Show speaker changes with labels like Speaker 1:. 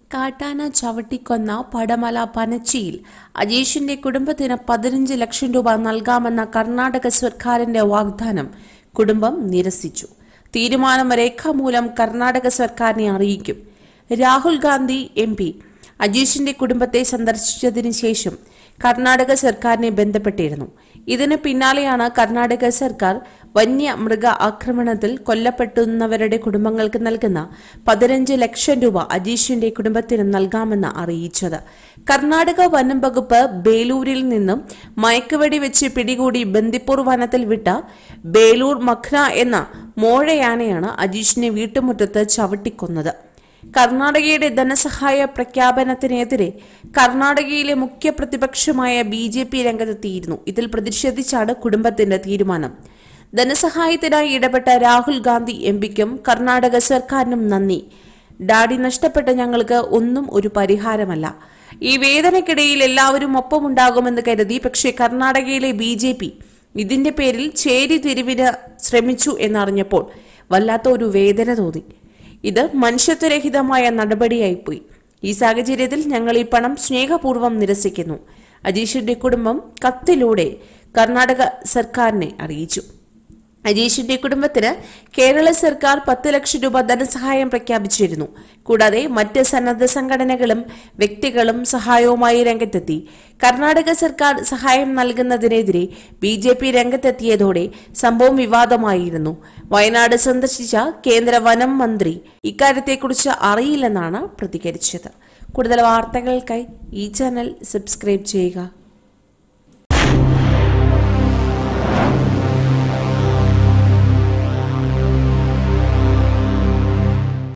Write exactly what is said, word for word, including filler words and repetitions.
Speaker 1: കാട്ടാന ചവിട്ടിക്കൊന്ന പടമല പനച്ചിയിൽ അജീഷിന്റെ കുടുംബത്തിന് പതിനഞ്ച് ലക്ഷം രൂപ നൽകാമെന്ന കർണാടക സർക്കാരിന്റെ വാഗ്ദാനം കുടുംബം നിരസിച്ചു. തീരുമാനം രേഖാമൂലം കർണാടക സർക്കാരിനെ അറിയിക്കും. രാഹുൽ ഗാന്ധി എം പി അജീഷിന്റെ കുടുംബത്തെ സന്ദർശിച്ചതിന് ശേഷം കർണാടക സർക്കാരിനെ ബന്ധപ്പെട്ടിരുന്നു. ഇതിന് പിന്നാലെയാണ് കർണാടക സർക്കാർ വന്യമൃഗ ആക്രമണത്തിൽ കൊല്ലപ്പെടുന്നവരുടെ കുടുംബങ്ങൾക്ക് നൽകുന്ന പതിനഞ്ച് ലക്ഷം രൂപ അജീഷിന്റെ കുടുംബത്തിന് നൽകാമെന്ന് അറിയിച്ചത്. കർണാടക വനം വകുപ്പ് ബേലൂരിൽ നിന്നും മയക്കുവെടി വെച്ച് പിടികൂടി ബന്ദിപ്പൂർ വനത്തിൽ വിട്ട ബേലൂർ മഖ്ന എന്ന മോഴയാനയാണ് അജീഷിനെ വീട്ടുമുറ്റത്ത് ചവിട്ടിക്കൊന്നത്. കർണാടകയുടെ ധനസഹായ പ്രഖ്യാപനത്തിനെതിരെ കർണാടകയിലെ മുഖ്യ പ്രതിപക്ഷമായ ബി ജെ പി രംഗത്തെത്തിയിരുന്നു. ഇതിൽ പ്രതിഷേധിച്ചാണ് കുടുംബത്തിന്റെ തീരുമാനം. ധനസഹായത്തിനായി ഇടപെട്ട രാഹുൽ ഗാന്ധി എം പിക്കും കർണാടക സർക്കാരിനും നന്ദി. ഡാഡി നഷ്ടപ്പെട്ട ഞങ്ങൾക്ക് ഒന്നും ഒരു പരിഹാരമല്ല. ഈ വേദനയ്ക്കിടയിൽ എല്ലാവരും ഒപ്പമുണ്ടാകുമെന്ന് കരുതി. പക്ഷേ കർണാടകയിലെ ബി ജെ പി ഇതിന്റെ പേരിൽ ചേരി തിരിവിന് ശ്രമിച്ചു എന്നറിഞ്ഞപ്പോൾ വല്ലാത്ത ഒരു വേദന തോന്നി. ഇത് മനുഷ്യത്വരഹിതമായ നടപടിയായിപ്പോയി. ഈ സാഹചര്യത്തിൽ ഞങ്ങൾ ഈ പണം സ്നേഹപൂർവ്വം നിരസിക്കുന്നു. അജീഷിന്റെ കുടുംബം കത്തിലൂടെ കർണാടക സർക്കാരിനെ അറിയിച്ചു. അജീഷിന്റെ കുടുംബത്തിന് കേരള സർക്കാർ പത്ത് ലക്ഷം രൂപ ധനസഹായം പ്രഖ്യാപിച്ചിരുന്നു. കൂടാതെ മറ്റ് സന്നദ്ധ സംഘടനകളും വ്യക്തികളും സഹായവുമായി രംഗത്തെത്തി. കർണാടക സർക്കാർ സഹായം നൽകുന്നതിനെതിരെ ബി ജെ പി രംഗത്തെത്തിയതോടെ സംഭവം വിവാദമായിരുന്നു. വയനാട് സന്ദർശിച്ച കേന്ദ്ര വനം മന്ത്രി ഇക്കാര്യത്തെക്കുറിച്ച് അറിയില്ലെന്നാണ് പ്രതികരിച്ചത്. കൂടുതൽ വാർത്തകൾക്കായി ഈ ചാനൽ സബ്സ്ക്രൈബ് ചെയ്യുക.